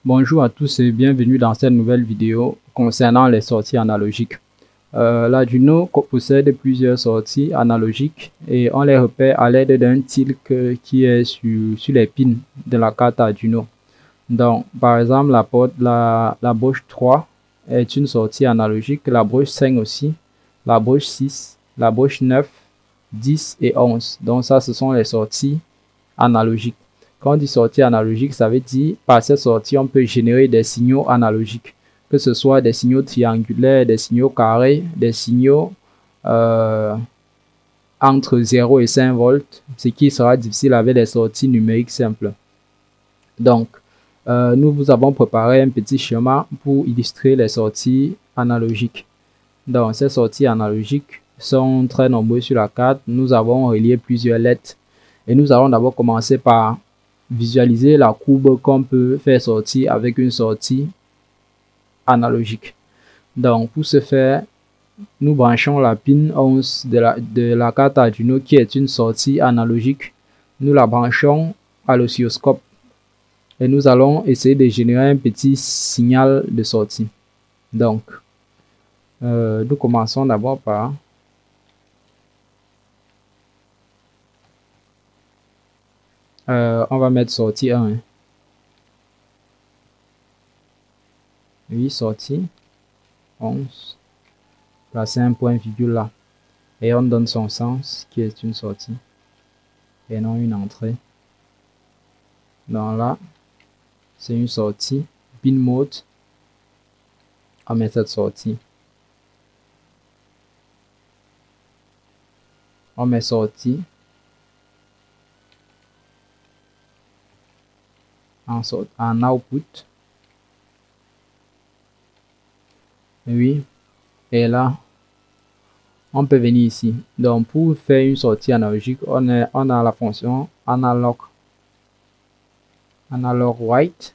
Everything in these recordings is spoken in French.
Bonjour à tous et bienvenue dans cette nouvelle vidéo concernant les sorties analogiques. L'Arduino possède plusieurs sorties analogiques et on les repère à l'aide d'un tilk qui est sur les pins de la carte Arduino. Donc, par exemple, la broche 3 est une sortie analogique, la broche 5 aussi, la broche 6, la broche 9, 10 et 11. Donc ça, ce sont les sorties analogiques. Quand on dit sortie analogique, ça veut dire par cette sortie, on peut générer des signaux analogiques, que ce soit des signaux triangulaires, des signaux carrés, des signaux entre 0 et 5 volts, ce qui sera difficile avec les sorties numériques simples. Donc, nous vous avons préparé un petit schéma pour illustrer les sorties analogiques. Donc, ces sorties analogiques sont très nombreuses sur la carte. Nous avons relié plusieurs lettres et nous allons d'abord commencer par visualiser la courbe qu'on peut faire sortir avec une sortie analogique. Donc, pour ce faire, nous branchons la pin 11 de la carte Arduino qui est une sortie analogique. Nous la branchons à l'oscilloscope et nous allons essayer de générer un petit signal de sortie. Donc, nous commençons d'abord par on va mettre sortie 1. Oui, sortie 11. Placer un point virgule là. Et on donne son sens qui est une sortie et non une entrée. Donc là, c'est une sortie. Pin mode. On met cette sortie. On met sortie. En output. Oui. Et là, on peut venir ici. Donc, pour faire une sortie analogique, on a la fonction analog write.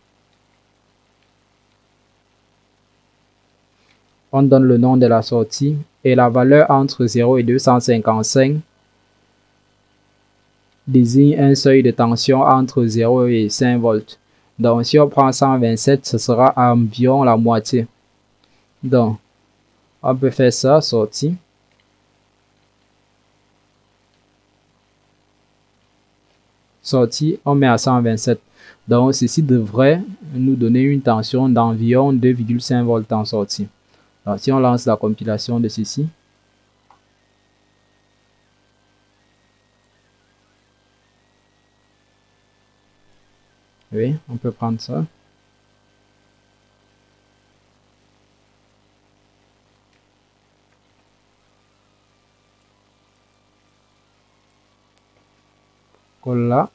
On donne le nom de la sortie et la valeur entre 0 et 255 désigne un seuil de tension entre 0 et 5 volts. Donc, si on prend 127, ce sera environ la moitié. Donc, on peut faire ça, sortie. Sortie, on met à 127. Donc, ceci devrait nous donner une tension d'environ 2,5 volts en sortie. Alors, si on lance la compilation de ceci, oui, on peut prendre ça. Colle là.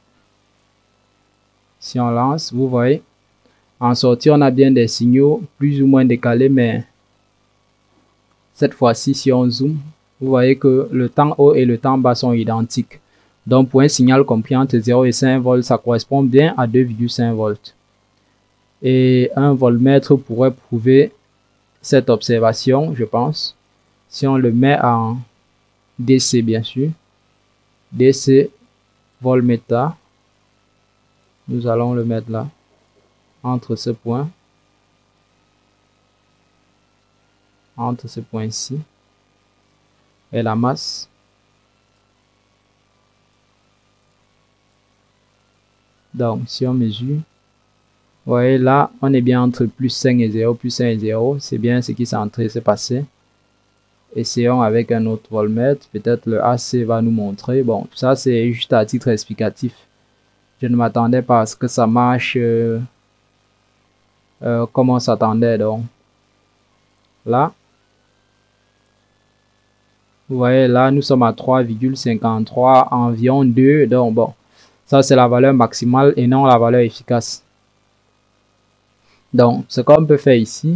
Si on lance, vous voyez, en sortie, on a bien des signaux plus ou moins décalés, mais cette fois-ci, si on zoome, vous voyez que le temps haut et le temps bas sont identiques. Donc, pour un signal compris entre 0 et 5 volts, ça correspond bien à 2,5 volts. Et un voltmètre pourrait prouver cette observation, je pense. Si on le met en DC, bien sûr, DC voltmètre, nous allons le mettre là, entre ce point, entre ce point-ci et la masse. Donc, si on mesure, vous voyez là, on est bien entre plus 5 et 0, plus 5 et 0. C'est bien ce qui s'est en train de se passer. Essayons avec un autre voltmètre. Peut-être le AC va nous montrer. Bon, tout ça, c'est juste à titre explicatif. Je ne m'attendais pas à ce que ça marche comme on s'attendait. Donc, là, vous voyez, là, nous sommes à 3,53, environ 2. Donc, bon, ça, c'est la valeur maximale et non la valeur efficace. Donc, ce qu'on peut faire ici,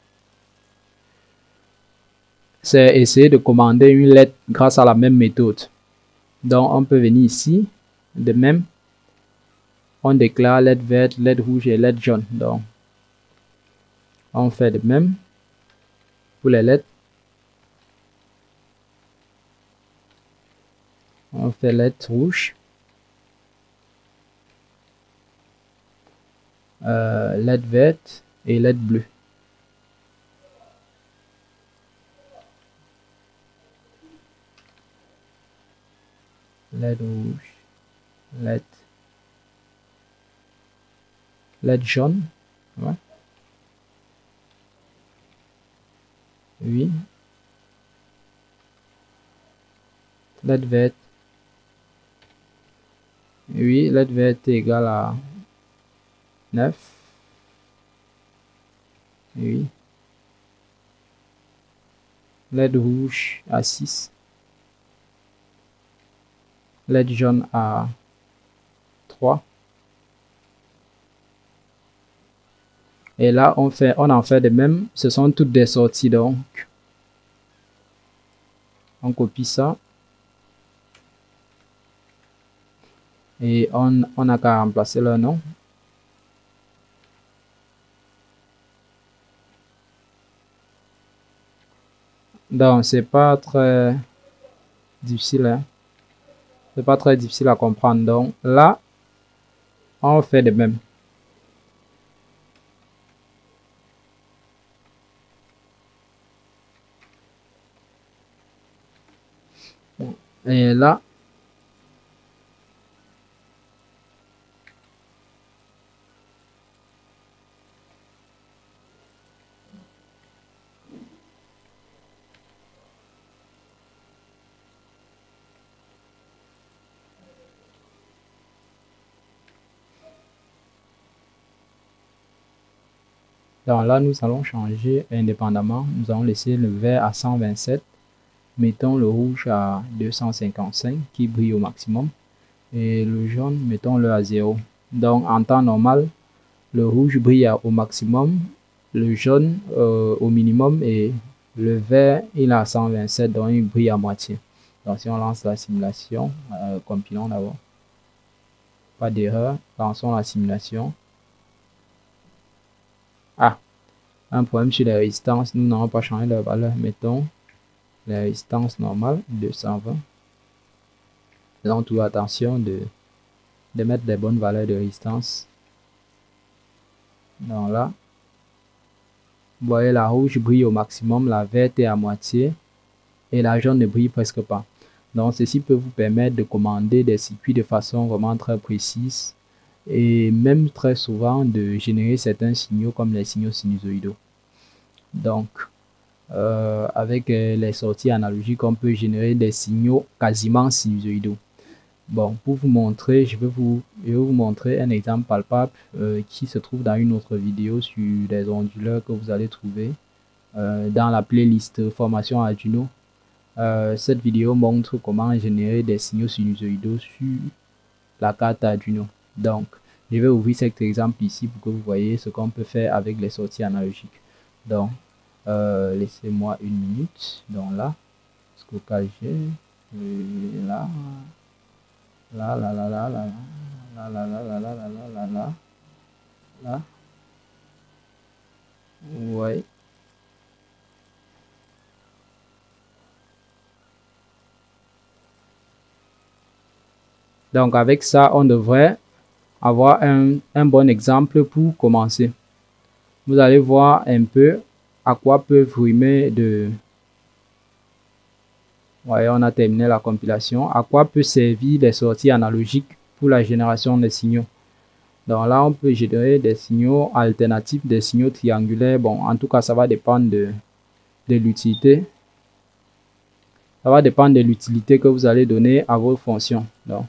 c'est essayer de commander une lettre grâce à la même méthode. Donc, on peut venir ici, de même, on déclare lettre verte, lettre rouge et lettre jaune. Donc, on fait de même pour les lettres. On fait lettre rouge. LED verte et LED bleu. LED rouge, LED jaune, ouais. Oui. LED vert. Oui, LED vert est égal à 9. Oui. LED rouge à 6. LED jaune à 3. Et là, on en fait de même. Ce sont toutes des sorties, donc. On copie ça. Et on n'a qu'à remplacer leur nom. Donc, c'est pas très difficile, hein. C'est pas très difficile à comprendre. Donc, là, on fait de même. Et là, nous allons changer indépendamment. Nous allons laisser le vert à 127. Mettons le rouge à 255 qui brille au maximum. Et le jaune, mettons-le à 0. Donc, en temps normal, le rouge brille au maximum, le jaune au minimum et le vert, il est à 127, donc il brille à moitié. Donc, si on lance la simulation, compilons d'abord. Pas d'erreur, lançons la simulation. Ah, un problème sur les résistances, nous n'avons pas changé leur valeur. Mettons les résistances normales, 220. Faisons toujours attention de mettre des bonnes valeurs de résistance. Donc là, vous voyez la rouge brille au maximum, la verte est à moitié et la jaune ne brille presque pas. Donc ceci peut vous permettre de commander des circuits de façon vraiment très précise et même très souvent de générer certains signaux comme les signaux sinusoïdaux. Donc avec les sorties analogiques, on peut générer des signaux quasiment sinusoïdaux. Bon, pour vous montrer, je vais vous montrer un exemple palpable qui se trouve dans une autre vidéo sur des onduleurs que vous allez trouver dans la playlist formation Arduino. Cette vidéo montre comment générer des signaux sinusoïdaux sur la carte Arduino. Donc, je vais ouvrir cet exemple ici pour que vous voyez ce qu'on peut faire avec les sorties analogiques. Donc, laissez-moi une minute. Donc là, stockage, là. Là. Ouais. Donc avec ça, on devrait avoir un bon exemple pour commencer. Vous allez voir un peu à quoi peuvent rimer de... Ouais, on a terminé la compilation. À quoi peut servir les sorties analogiques pour la génération des signaux? Donc là, on peut générer des signaux alternatifs, des signaux triangulaires. Bon, en tout cas, ça va dépendre de l'utilité. Ça va dépendre de l'utilité que vous allez donner à vos fonctions. Donc,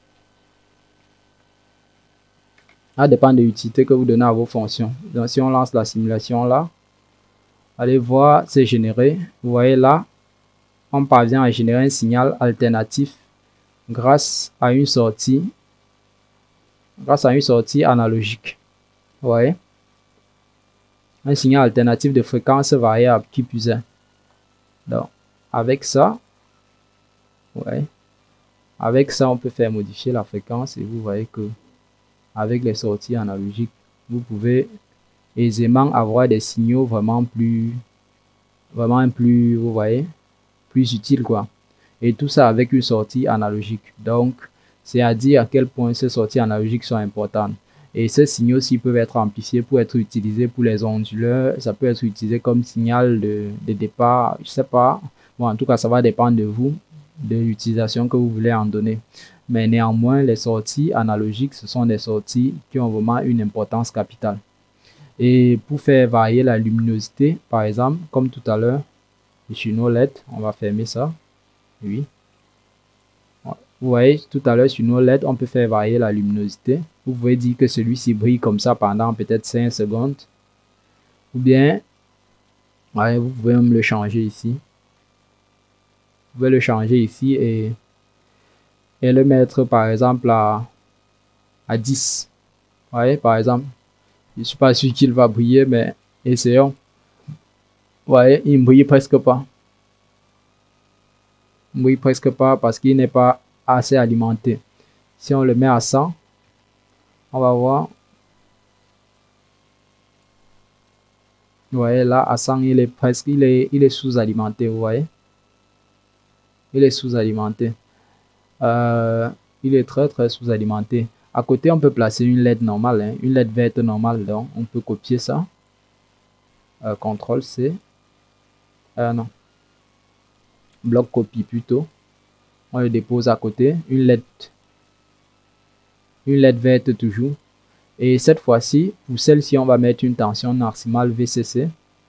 ça dépend de l'utilité que vous donnez à vos fonctions. Donc, si on lance la simulation là, allez voir, c'est généré. Vous voyez là, on parvient à générer un signal alternatif grâce à une sortie analogique. Vous voyez, un signal alternatif de fréquence variable qui plus est. Donc, avec ça, ouais, avec ça, on peut faire modifier la fréquence et vous voyez que avec les sorties analogiques, vous pouvez aisément avoir des signaux vraiment plus, vous voyez, plus utiles quoi. Et tout ça avec une sortie analogique. Donc, c'est à dire à quel point ces sorties analogiques sont importantes. Et ces signaux aussi peuvent être amplifiés pour être utilisés pour les onduleurs. Ça peut être utilisé comme signal de départ. Je sais pas. Bon, en tout cas, ça va dépendre de vous, de l'utilisation que vous voulez en donner. Mais néanmoins, les sorties analogiques, ce sont des sorties qui ont vraiment une importance capitale. Et pour faire varier la luminosité, par exemple, comme tout à l'heure, sur nos LED, on va fermer ça. Oui. Vous voyez, tout à l'heure, sur nos LED, on peut faire varier la luminosité. Vous pouvez dire que celui-ci brille comme ça pendant peut-être 5 secondes. Ou bien, ouais, vous pouvez même le changer ici. Vous pouvez le changer ici et le mettre, par exemple, à 10. Vous voyez, par exemple. Je ne suis pas sûr qu'il va briller, mais essayons. Vous voyez, il ne brille presque pas. Il ne brille presque pas parce qu'il n'est pas assez alimenté. Si on le met à 100, on va voir. Vous voyez, là, à 100, il est presque, il est sous-alimenté, vous voyez. Il est sous-alimenté. Il est très, très sous-alimenté. À côté, on peut placer une LED normale, hein, une LED verte normale. Donc, on peut copier ça. CTRL-C. Non. Bloc copie plutôt. On le dépose à côté. Une LED verte toujours. Et cette fois-ci, pour celle-ci, on va mettre une tension maximale VCC.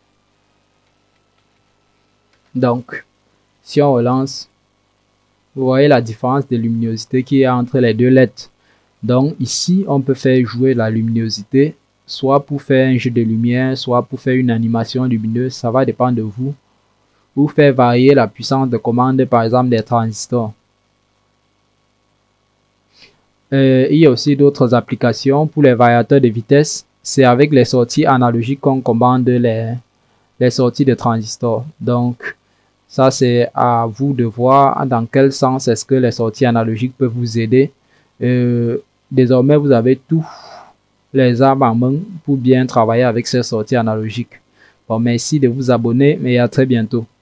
Donc, si on relance, vous voyez la différence de luminosité qu'il y a entre les deux LED. Donc, ici, on peut faire jouer la luminosité, soit pour faire un jeu de lumière, soit pour faire une animation lumineuse. Ça va dépendre de vous. Ou faire varier la puissance de commande, par exemple, des transistors. Il y a aussi d'autres applications pour les variateurs de vitesse. C'est avec les sorties analogiques qu'on commande les sorties de transistors. Donc, ça, c'est à vous de voir dans quel sens est-ce que les sorties analogiques peuvent vous aider. Désormais, vous avez tous les armes en main pour bien travailler avec ces sorties analogiques. Bon, merci de vous abonner et à très bientôt.